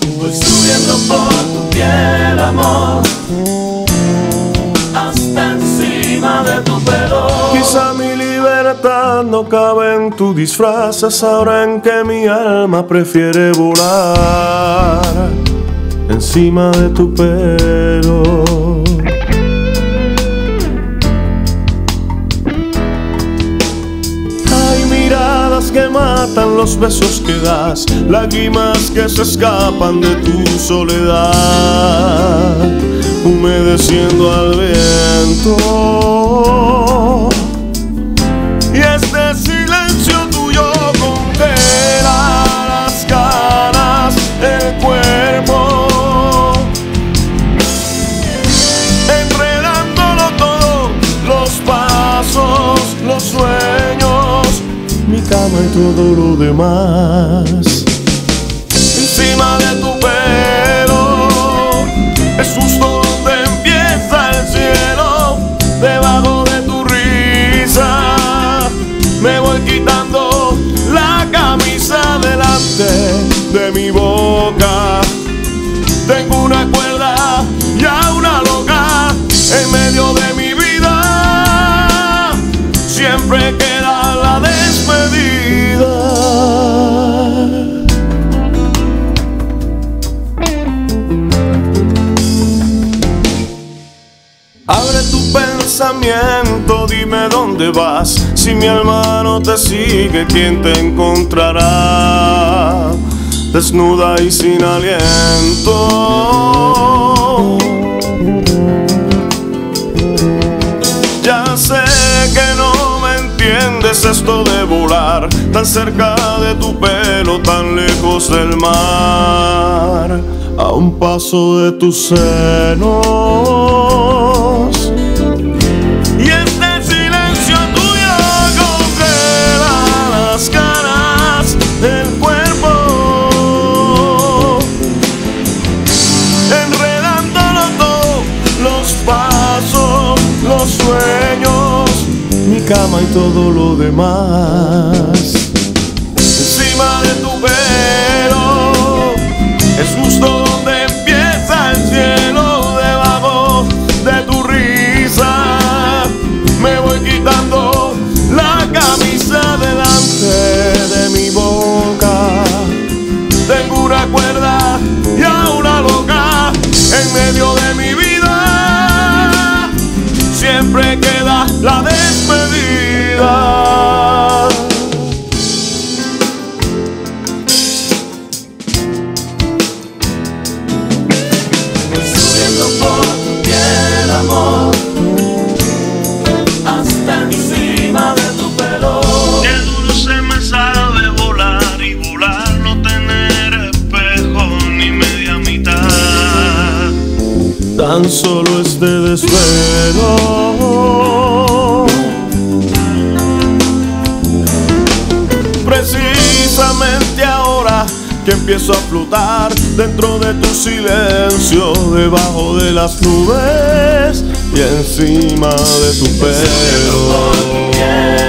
Voy subiendo por tu piel, amor, hasta encima de tu pelo. Quizá mi libertad no cabe en tu disfraz, es ahora en que mi alma prefiere volar encima de tu pelo. Hay miradas que matan, los besos que das, lágrimas que se escapan de tu soledad, humedeciendo al viento. Y este silencio tuyo congela las ganas, el cuerpo, enredándolo todo, los pasos, los sueños, mi cama y todo lo demás. Encima de tu pelo es justo donde empieza el cielo, debajo de tu risa me voy quitando la camisa delante de mi boca. Tengo una cuerda y a una loca en medio de mi vida, siempre queda la despedida. Abre tu pensamiento, dime dónde vas. Si mi alma no te sigue, ¿quién te encontrará? Desnuda y sin aliento. Ya sé que no me entiendes esto de volar tan cerca de tu pelo, tan lejos del mar, a un paso de tus senos. Y este silencio tuyo congela las ganas del cuerpo, enredándolo todo, los pasos, los sueños, mi cama y todo lo demás. Encima de tu pelo es justo donde empieza el cielo, debajo de tu risa me voy quitando la camisa delante de mi boca. Tengo una cuerda y a una loca en medio de mi vida, siempre queda la despedida. Voy subiendo por tu piel, amor, hasta encima de tu pelo. Qué duro se me sabe volar y volar, no tener espejo ni media mitad, tan solo este desvelo. Precisamente ahora que empiezo a flotar dentro de tu silencio, debajo de las nubes y encima de tu pelo.